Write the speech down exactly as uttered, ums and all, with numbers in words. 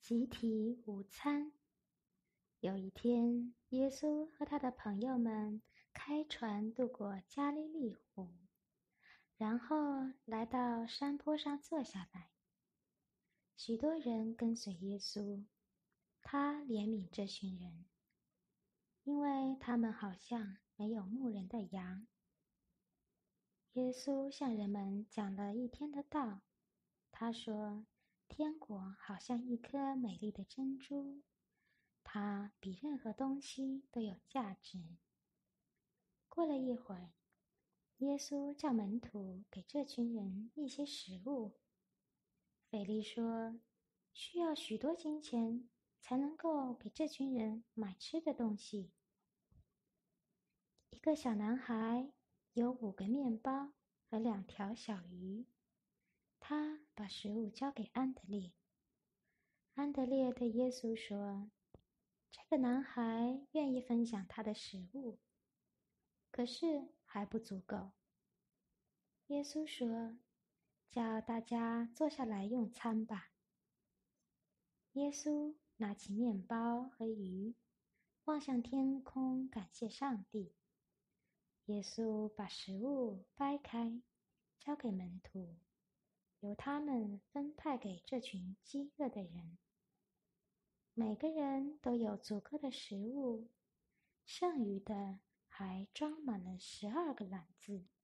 集体午餐。有一天，耶稣和他的朋友们开船渡过加利利湖，然后来到山坡上坐下来。许多人跟随耶稣，他怜悯这群人，因为他们好像没有牧人的羊。耶稣向人们讲了一天的道，他说，天国好像一颗美丽的珍珠，它比任何东西都有价值。过了一会儿，耶稣叫门徒给这群人一些食物。腓力说，需要许多金钱才能够给这群人买吃的东西。一个小男孩有五个面包和两条小鱼，他把食物交给安德烈。安德烈对耶稣说，这个男孩愿意分享他的食物，可是还不足够。耶稣说，叫大家坐下来用餐吧。耶稣拿起面包和鱼，望向天空，感谢上帝。耶稣把食物掰开，交给门徒，由他们分派给这群饥饿的人。每个人都有足够的食物，剩余的还装满了十二个篮子。